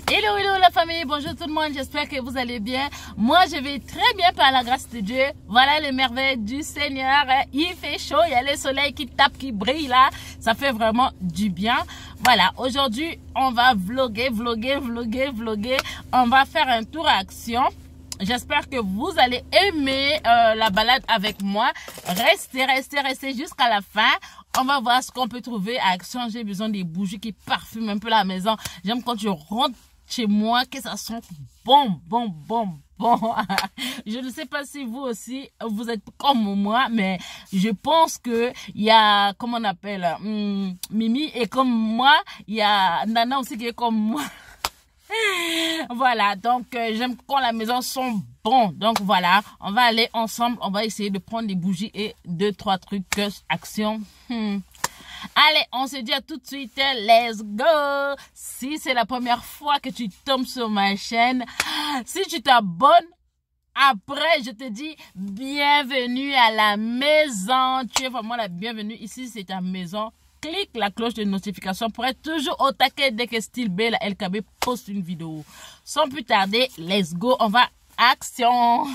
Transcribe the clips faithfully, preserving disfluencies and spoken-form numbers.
Hello, hello la famille, bonjour tout le monde, j'espère que vous allez bien. Moi je vais très bien par la grâce de Dieu. Voilà les merveilles du Seigneur. Il fait chaud, il y a le soleil qui tape, qui brille là. Ça fait vraiment du bien. Voilà, aujourd'hui on va vlogger, vlogger, vlogger, vlogger. On va faire un tour à Action. J'espère que vous allez aimer euh, la balade avec moi. Restez, restez, restez jusqu'à la fin. On va voir ce qu'on peut trouver à Action. J'ai besoin des bougies qui parfument un peu la maison. J'aime quand je rentre chez moi que ça sent bon, bon, bon, bon. Je ne sais pas si vous aussi, vous êtes comme moi, mais je pense que il y a, comment on appelle, hum, Mimi est comme moi. Il y a Nana aussi qui est comme moi. Voilà, donc euh, j'aime quand la maison sent bon. Donc voilà, on va aller ensemble, on va essayer de prendre des bougies et deux trois trucs euh, Action. Hmm. Allez, on se dit à tout de suite, let's go. Si c'est la première fois que tu tombes sur ma chaîne, si tu t'abonnes, après je te dis bienvenue à la maison. Tu es vraiment la bienvenue, ici c'est ta maison. Clique la cloche de notification pour être toujours au taquet dès que Style B, la L K B, poste une vidéo. Sans plus tarder, let's go, on va Action.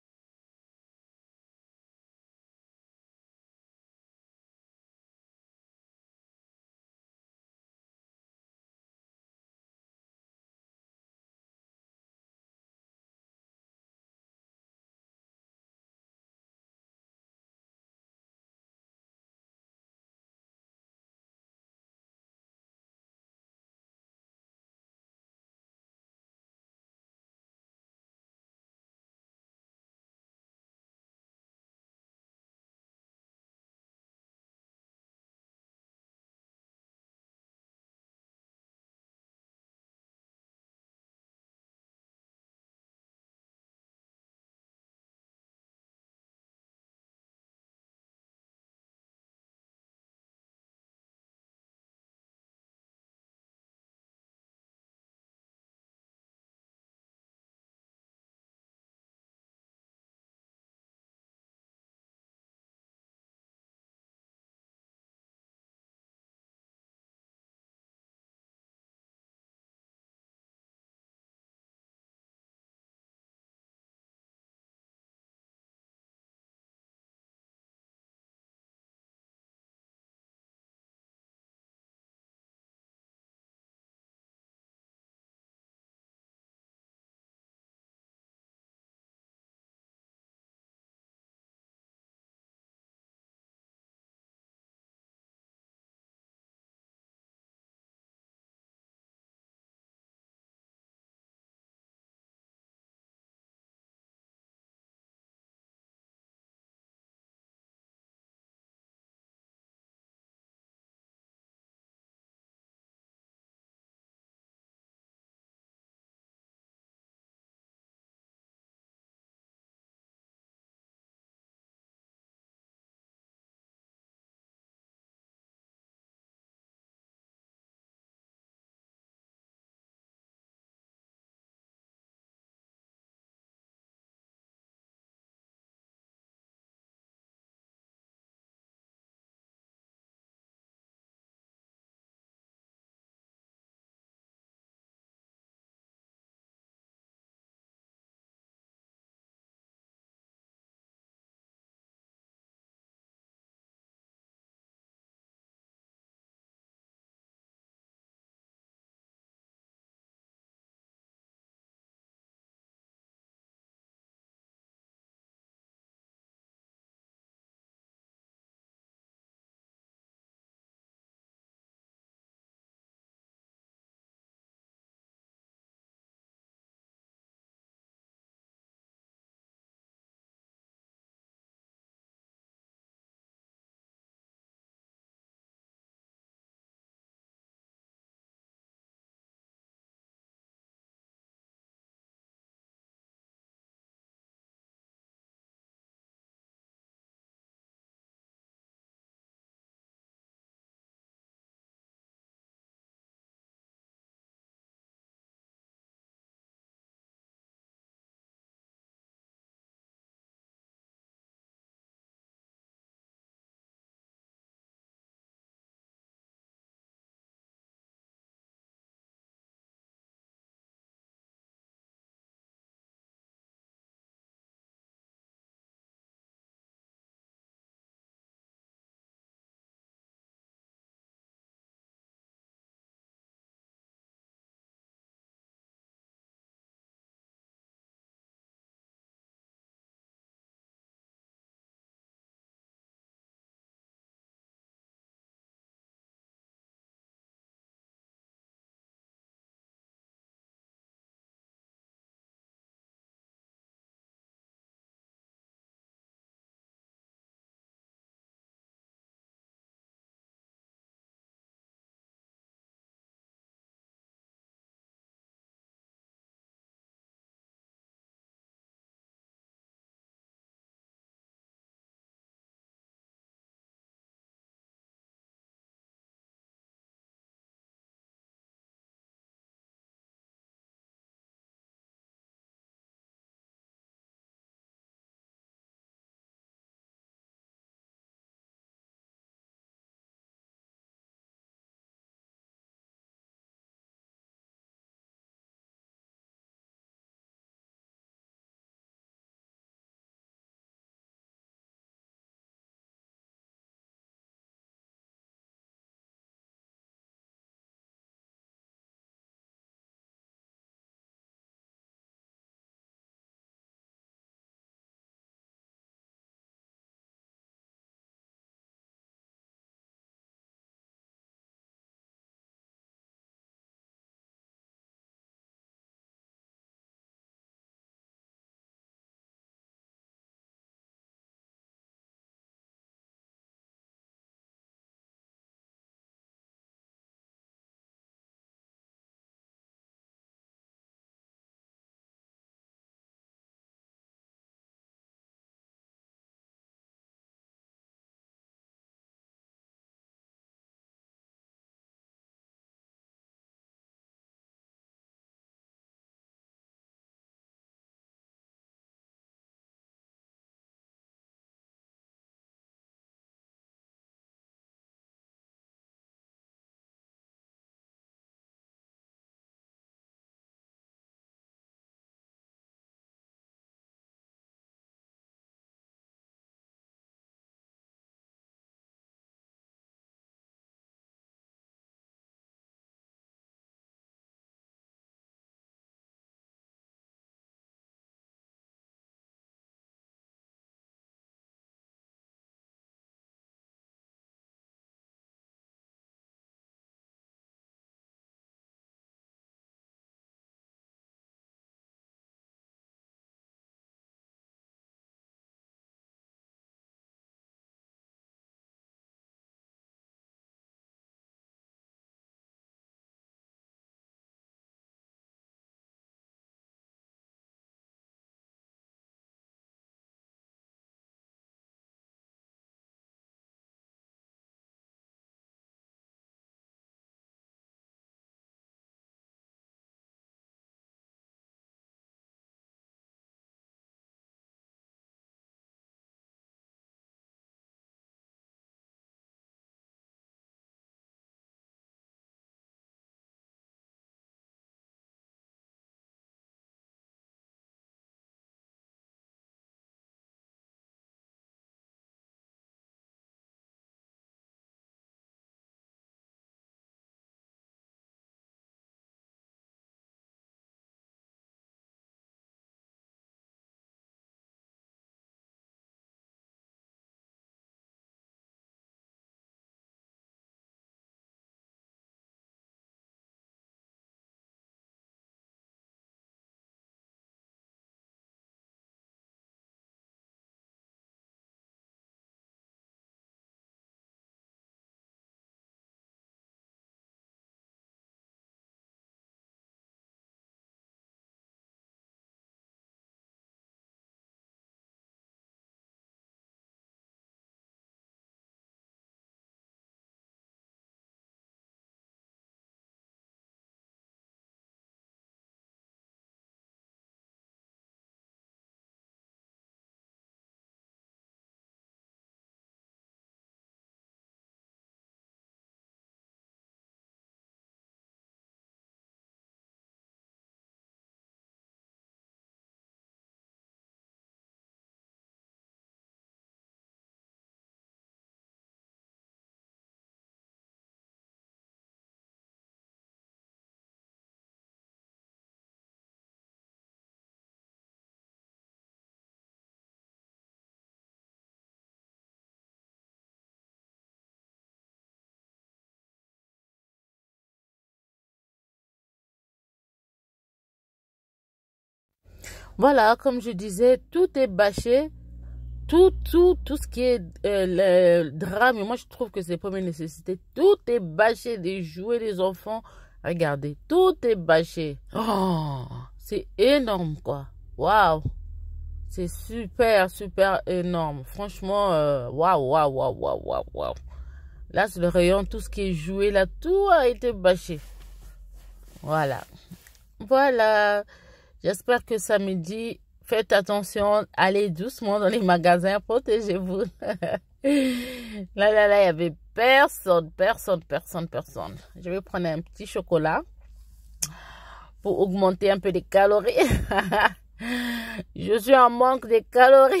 Voilà, comme je disais, tout est bâché. Tout, tout, tout ce qui est euh, le drame, moi je trouve que c'est pas mes nécessités. Tout est bâché, des jouets des enfants. Regardez, tout est bâché. Oh, c'est énorme quoi. Waouh, c'est super, super énorme. Franchement, euh, waouh, waouh, waouh, waouh, waouh, waouh. Là, c'est le rayon, tout ce qui est joué là, tout a été bâché. Voilà. Voilà. J'espère que samedi, faites attention, allez doucement dans les magasins, protégez-vous. Là, là, là, il n'y avait personne, personne, personne, personne. Je vais prendre un petit chocolat pour augmenter un peu les calories. Je suis en manque de calories.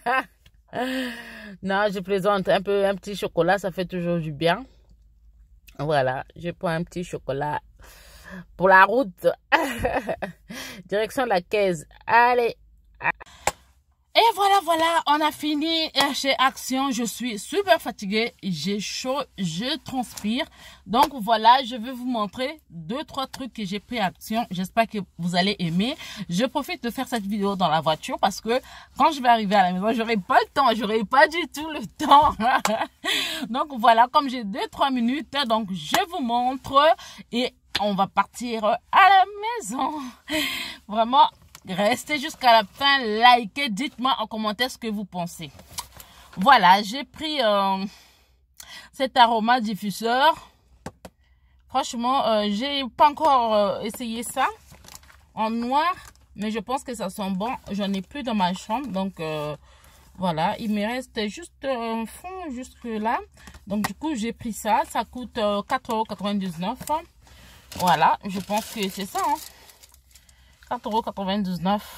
Non, je plaisante. Un peu, un petit chocolat, ça fait toujours du bien. Voilà, je prends un petit chocolat pour la route. Direction la caisse. Allez. Et voilà, voilà, on a fini chez Action. Je suis super fatiguée, j'ai chaud, je transpire. Donc voilà, je vais vous montrer deux, trois trucs que j'ai pris à Action. J'espère que vous allez aimer. Je profite de faire cette vidéo dans la voiture parce que quand je vais arriver à la maison, j'aurai pas le temps, j'aurai pas du tout le temps. Donc voilà, comme j'ai deux, trois minutes, donc je vous montre et on va partir à la maison. Vraiment. Restez jusqu'à la fin, likez, dites-moi en commentaire ce que vous pensez. Voilà, j'ai pris euh, cet aroma diffuseur. Franchement, euh, j'ai pas encore euh, essayé ça en noir, mais je pense que ça sent bon. J'en ai plus dans ma chambre, donc euh, voilà, il me reste juste un fond jusque là. Donc du coup, j'ai pris ça. Ça coûte euh, quatre euros quatre-vingt-dix-neuf. Voilà, je pense que c'est ça. Hein. quatre euros quatre-vingt-dix-neuf.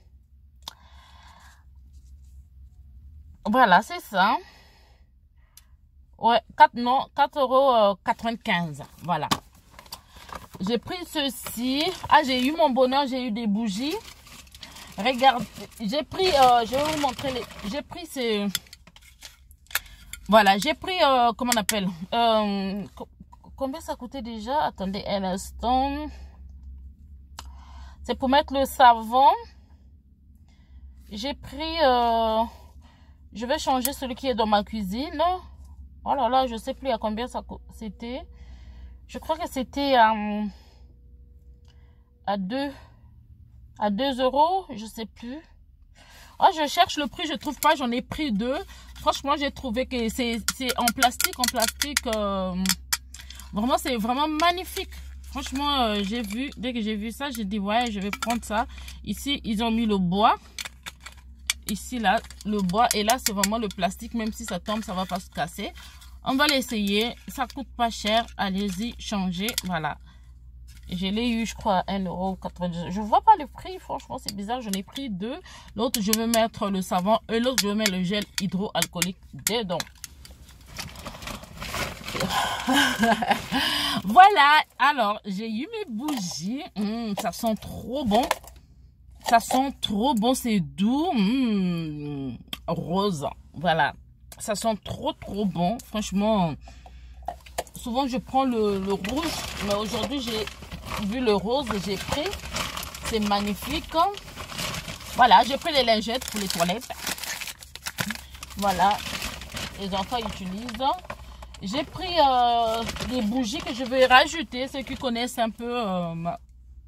Voilà, c'est ça. Ouais, quatre, non, quatre euros quatre-vingt-quinze. Voilà. J'ai pris ceci. Ah, j'ai eu mon bonheur, j'ai eu des bougies. Regardez, j'ai pris, euh, je vais vous montrer les. J'ai pris ces. Voilà, j'ai pris, euh, comment on appelle euh, combien ça coûtait déjà? Attendez un instant. C'est pour mettre le savon. J'ai pris... Euh, je vais changer celui qui est dans ma cuisine. Oh là là, je sais plus à combien ça c'était. Je crois que c'était euh, à deux à deux euros. Je sais plus. Oh, je cherche le prix, je trouve pas. J'en ai pris deux. Franchement, j'ai trouvé que c'est en plastique. En plastique. Euh, vraiment, c'est vraiment magnifique. Franchement, euh, j'ai vu, dès que j'ai vu ça, j'ai dit, ouais, je vais prendre ça. Ici, ils ont mis le bois. Ici, là, le bois. Et là, c'est vraiment le plastique. Même si ça tombe, ça va pas se casser. On va l'essayer. Ça coûte pas cher. Allez-y, changez. Voilà. Je l'ai eu, je crois, à un euro quatre-vingt-dix. Je vois pas le prix. Franchement, c'est bizarre. J'en ai pris deux. L'autre, je vais mettre le savon. Et l'autre, je vais mettre le gel hydroalcoolique dedans. Voilà, alors j'ai eu mes bougies. Mmh, ça sent trop bon. Ça sent trop bon, c'est doux. Mmh, rose. Voilà, ça sent trop trop bon. Franchement, souvent je prends le, le rouge, mais aujourd'hui j'ai vu le rose, j'ai pris. C'est magnifique. Voilà, j'ai pris les lingettes pour les toilettes. Voilà, les enfants utilisent. J'ai pris euh, des bougies que je vais rajouter. Ceux qui connaissent un peu. Euh, ma...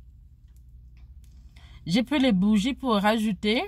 J'ai pris les bougies pour rajouter.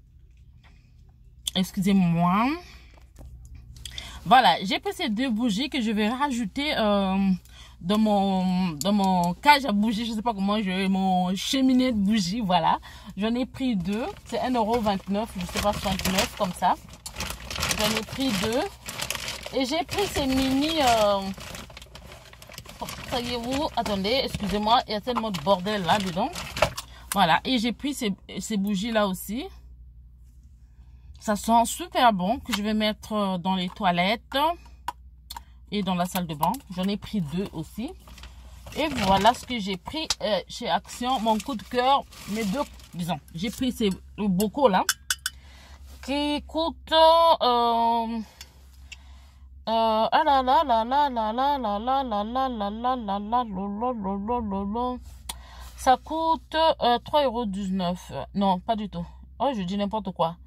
Excusez-moi. Voilà. J'ai pris ces deux bougies que je vais rajouter euh, dans, mon, dans mon cage à bougies. Je ne sais pas comment je vais. Mon cheminée de bougies. Voilà. J'en ai pris deux. C'est un euro vingt-neuf. Je ne sais pas, soixante-neuf comme ça. J'en ai pris deux. Et j'ai pris ces mini... Euh... Voyez-vous, attendez, excusez-moi, il y a tellement de bordel là-dedans. Voilà, et j'ai pris ces, ces bougies-là aussi. Ça sent super bon, que je vais mettre dans les toilettes et dans la salle de bain. J'en ai pris deux aussi. Et voilà ce que j'ai pris euh, chez Action. Mon coup de cœur, mes deux... Disons, j'ai pris ces bocaux là, qui coûtent... Euh, Euh, ah là là là là là là là là là là là là là là là là là là là. Ça coûte euh, trois euros dix-neuf. Non, pas du tout. Oh, je dis n'importe quoi.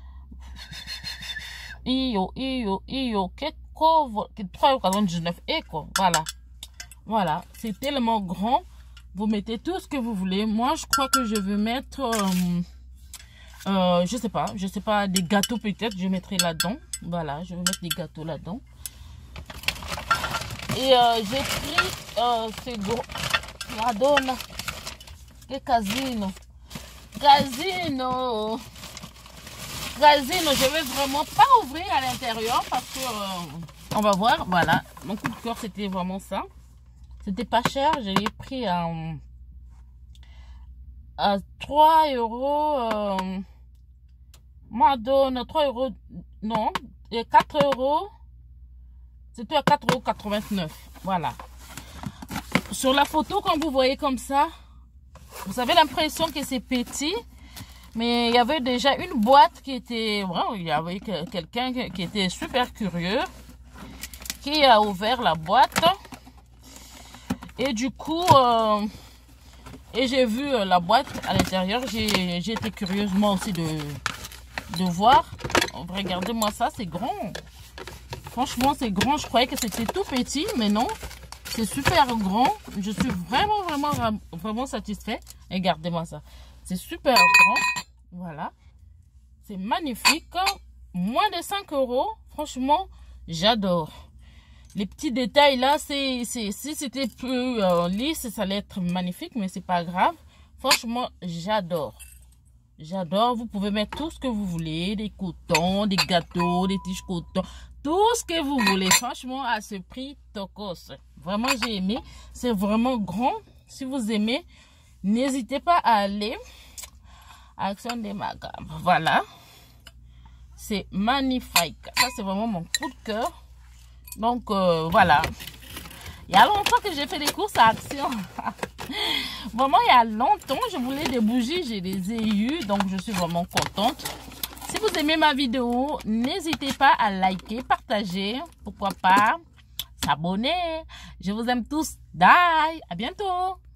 Iyo, iyo, iyo. trois euros quatre-vingt-dix-neuf. Et quoi, voilà. Voilà, c'est tellement grand. Vous mettez tout ce que vous voulez. Moi, je crois que je vais mettre... Euh, euh, je sais pas. Je sais pas, des gâteaux peut-être. Je mettrai là-dedans. Voilà, je vais mettre des gâteaux là-dedans. Et euh, j'ai pris euh, ces gros... Madonna. Que casino. Casino. Casino. Je vais vraiment pas ouvrir à l'intérieur parce que... Euh, on va voir. Voilà. Mon coup de cœur, c'était vraiment ça. C'était pas cher. Je l'ai pris à, à trois euros. Euh, Madonna. trois euros. Non. Et quatre euros. C'était à quatre euros quatre-vingt-neuf. Voilà. Sur la photo, quand vous voyez comme ça, vous avez l'impression que c'est petit. Mais il y avait déjà une boîte qui était... Bon, il y avait quelqu'un qui était super curieux. Qui a ouvert la boîte. Et du coup... Euh, et j'ai vu la boîte à l'intérieur. J'ai été curieuse moi aussi de, de voir. Regardez-moi ça, c'est grand. Franchement, c'est grand. Je croyais que c'était tout petit, mais non. C'est super grand. Je suis vraiment, vraiment, vraiment satisfait. Regardez-moi ça. C'est super grand. Voilà. C'est magnifique. Moins de cinq euros. Franchement, j'adore. Les petits détails là, c'est si c'était plus euh, lisse, ça allait être magnifique, mais c'est pas grave. Franchement, j'adore. J'adore. Vous pouvez mettre tout ce que vous voulez. Des cotons, des gâteaux, des tiges cotons. Tout ce que vous voulez. Franchement, à ce prix, tocos. Vraiment, j'ai aimé. C'est vraiment grand. Si vous aimez, n'hésitez pas à aller à Action des Macabres. Voilà. C'est magnifique. Ça, c'est vraiment mon coup de cœur. Donc, euh, voilà. Il y a longtemps que j'ai fait des courses à Action. Vraiment, il y a longtemps, je voulais des bougies. Je les ai eues. Donc, je suis vraiment contente. Si vous aimez ma vidéo, n'hésitez pas à liker, partager. Pourquoi pas s'abonner. Je vous aime tous. Bye. À bientôt.